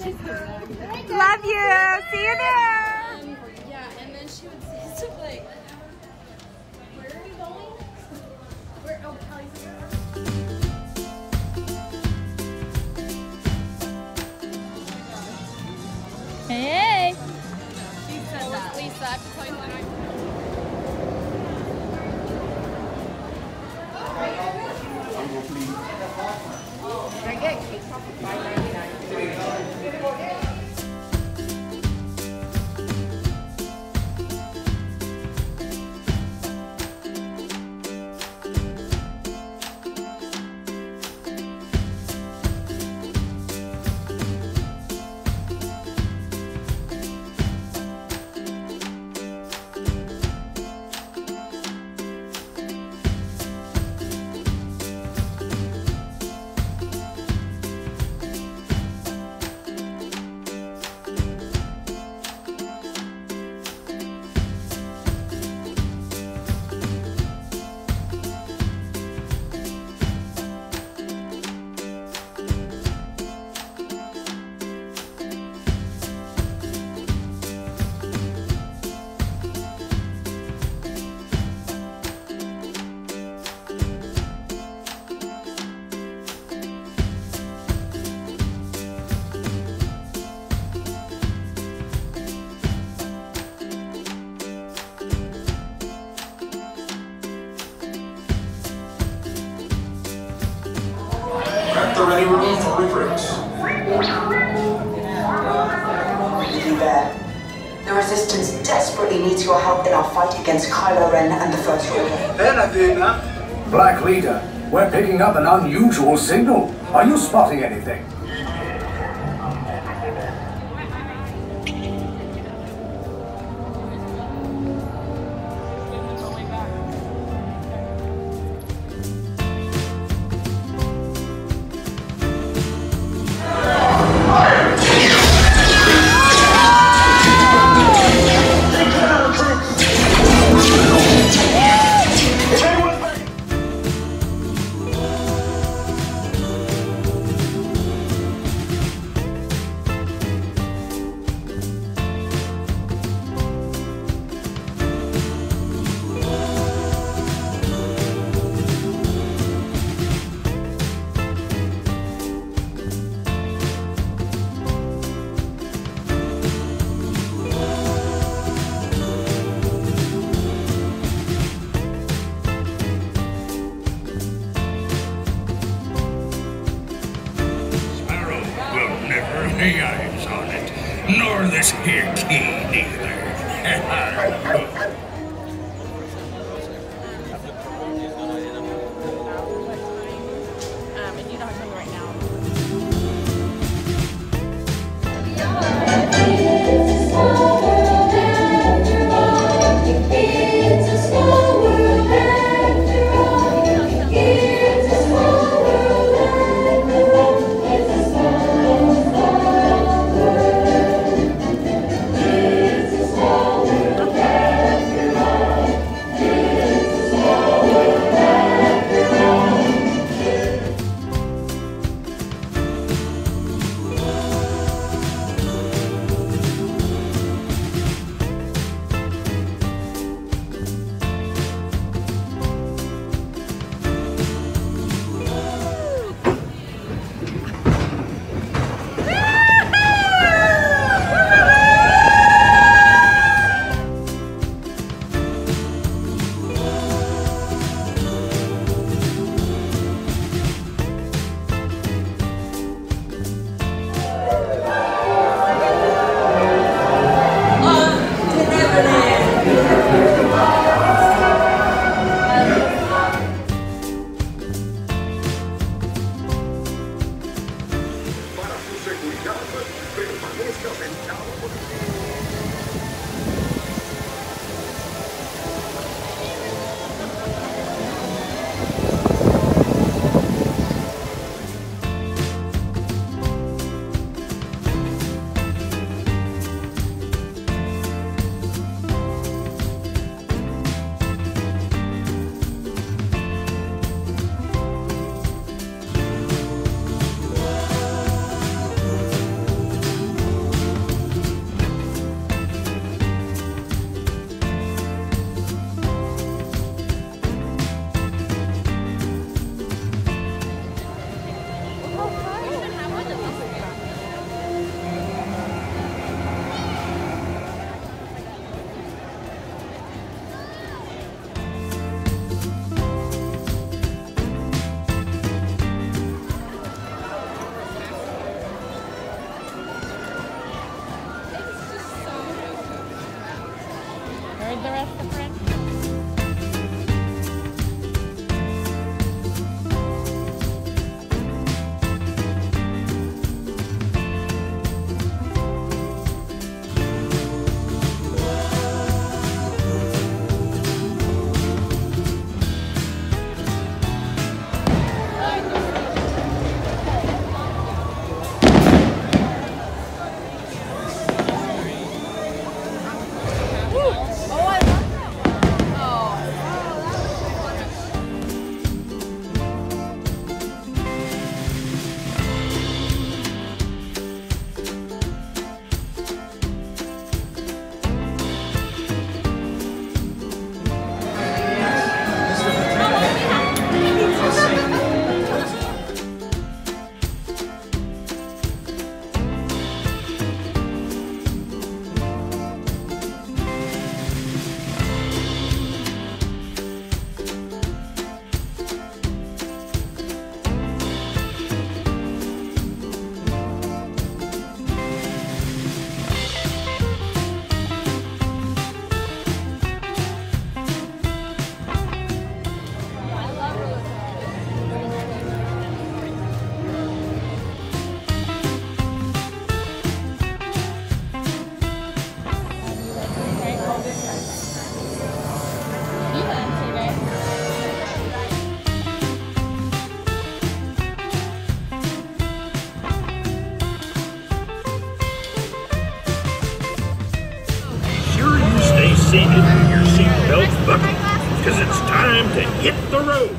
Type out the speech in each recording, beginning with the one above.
Love you. See you there. Yeah, and then she would say stuff like, where are we going? Where? Oh, Callie's here. Hey. She said that. Lisa, I have to tell you something. Can I get cake pop for $5.99? The ready room for recruits. There. The Resistance desperately needs your help in our fight against Kylo Ren and the First Order. Black Leader, we're picking up an unusual signal. Are you spotting anything? Any eyes on it, nor this here key neither. And you don't tell me right now. Give the rest a friend. Seated with your seatbelt buckled, because it's time to hit the road.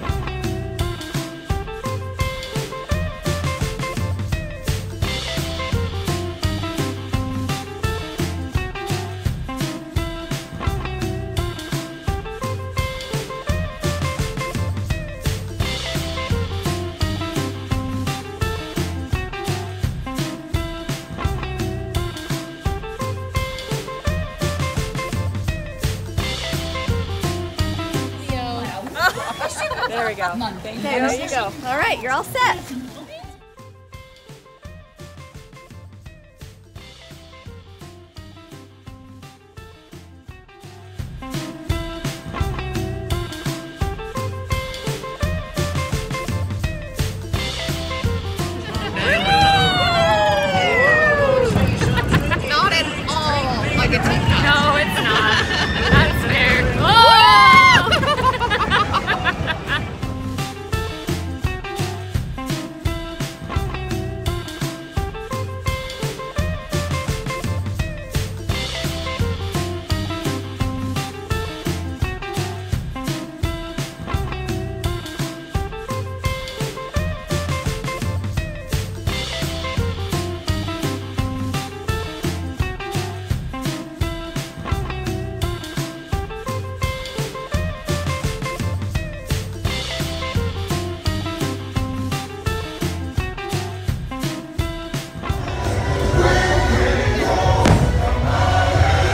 There we go. Okay, there you go. All right, you're all set. Not at all like a TikTok. No, it's not. That's fair. Oh!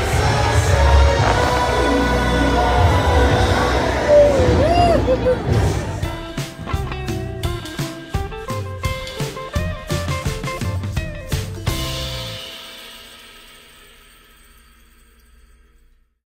Woo!